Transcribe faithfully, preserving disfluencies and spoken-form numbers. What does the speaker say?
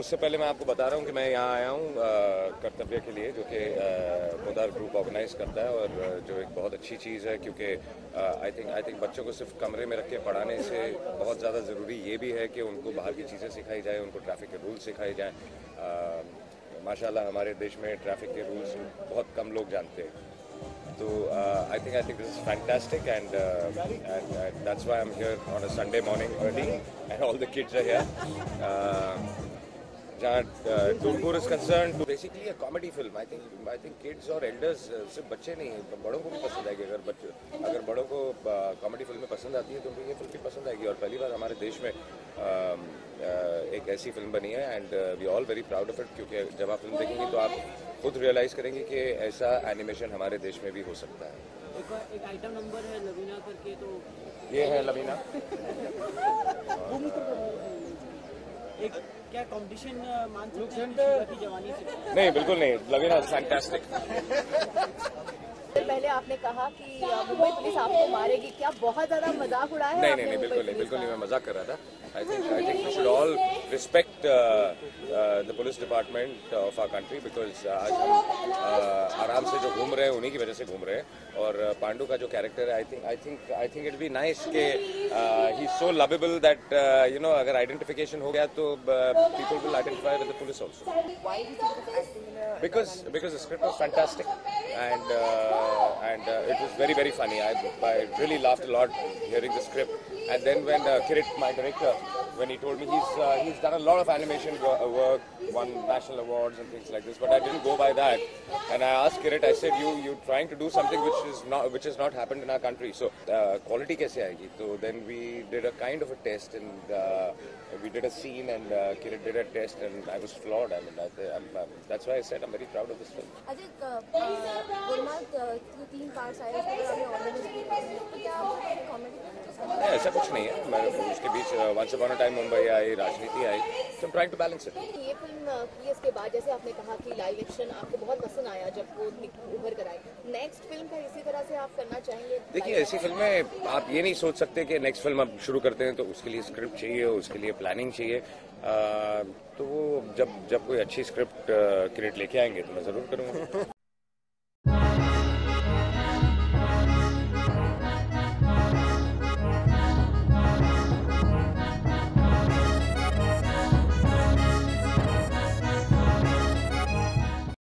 उससे पहले मैं आपको बता रहा हूँ कि मैं यहाँ आया हूँ कर्तव्य के लिए, जो कि पोदार ग्रुप ऑर्गेनाइज करता है, और जो एक बहुत अच्छी चीज़ है, क्योंकि आई थिंक आई थिंक बच्चों को सिर्फ कमरे में रख के पढ़ाने से बहुत ज़्यादा ज़रूरी ये भी है कि उनको बाहर की चीज़ें सिखाई जाए, उनको ट्रैफिक के रूल्स सिखाए जाएँ। माशाल्लाह हमारे देश में ट्रैफिक के रूल्स बहुत कम लोग जानते हैं, तो I think I think this is fantastic, and and that's why I am here on a Sunday morning early, and all the kids are here. जहाँ टूरपुर is concerned, basically comedy film. I think I think kids और elders, सिर्फ बच्चे नहीं, बड़ों को भी पसंद आएगी। अगर बच्चे अगर बड़ों को कॉमेडी फिल्में पसंद आती है तो उनको ये फिल्म भी पसंद आएगी। और पहली बार हमारे देश में आ, आ, एक ऐसी फिल्म बनी है, and we all very proud of it, क्योंकि जब आप फिल्म देखेंगे तो आप खुद रियलाइज़ करेंगे कि ऐसा एनिमेशन हमारे देश में भी हो सकता है। एक, एक आइटम नंबर है लवीना करके, तो ये है लवीना। एक क्या कंपटीशन मान सकते हैं की जवानी से? नहीं, बिल्कुल नहीं, लवीना फैंटास्टिक। पहले आपने कहा कि मुंबई पुलिस आपको मारेगी, क्या बहुत ज्यादा मजाक उड़ाया है? नहीं नहीं नहीं, बिल्कुल नहीं, बिल्कुल नहीं, मैं मजाक कर रहा था। I think I think we should all respect the police department of our country, because आज हम uh, आराम से जो घूम रहे हैं उन्हीं की वजह से घूम रहे हैं। और uh, पांडु का जो कैरेक्टर है, I think I think I think it be nice के he is so lovable that you know, अगर आइडेंटिफिकेशन हो गया तो people will identify with the police also, because because the script was fantastic, and and uh, it was very very funny. I, I really laughed a lot hearing the script, and then when uh, Kirit, my director, when he told me he's uh, he's done a lot of animation work, won national awards and things like this, but I didn't go by that, and I asked Kirit, I said, you you trying to do something which is not which has not happened in our country, so uh, quality kaise aayegi? So then we did a kind of a test, and uh, we did a scene, and uh, Kirit did a test, and I was floored. I mean, I, I'm, I'm, that's why I said I'm very proud of this film. तीन parts आए, ऐसा कुछ नहीं है, मैं उसके बीच once upon a time Mumbai आई, राजनीति आई, so I'm trying to balance it. ये फिल्म की इसके बाद, जैसे आपने कहा कि लाइव एक्शन आपको बहुत पसंद आया जब वो उभर कर आई, नेक्स्ट फिल्म का इसी तरह से आप करना चाहेंगे? देखिए, ऐसी फिल्में आप ये नहीं सोच सकते कि नेक्स्ट फिल्म आप शुरू करते हैं तो उसके लिए स्क्रिप्ट चाहिए, उसके लिए प्लानिंग चाहिए। आ, तो वो जब जब कोई अच्छी स्क्रिप्ट क्रिएट लेके आएंगे तो मैं ज़रूर करूँगा।